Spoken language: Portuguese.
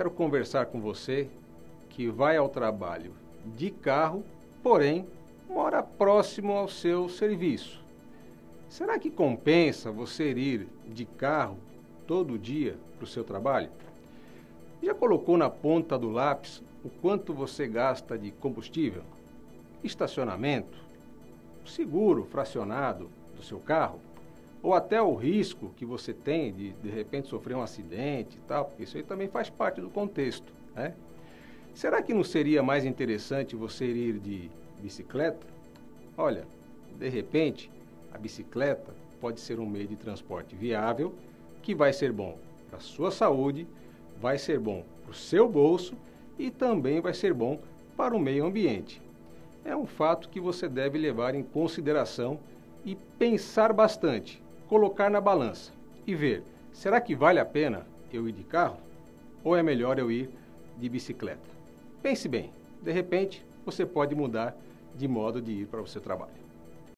quero conversar com você que vai ao trabalho de carro, porém mora próximo ao seu serviço. Será que compensa você ir de carro todo dia para o seu trabalho? Já colocou na ponta do lápis o quanto você gasta de combustível, estacionamento, seguro fracionado do seu carro, ou até o risco que você tem de repente sofrer um acidente e tal, porque isso aí também faz parte do contexto, né? Será que não seria mais interessante você ir de bicicleta? Olha, de repente, a bicicleta pode ser um meio de transporte viável que vai ser bom para a sua saúde, vai ser bom para o seu bolso e também vai ser bom para o meio ambiente. É um fato que você deve levar em consideração e pensar bastante, colocar na balança e ver, será que vale a pena eu ir de carro ou é melhor eu ir de bicicleta? Pense bem, de repente você pode mudar de modo de ir para o seu trabalho.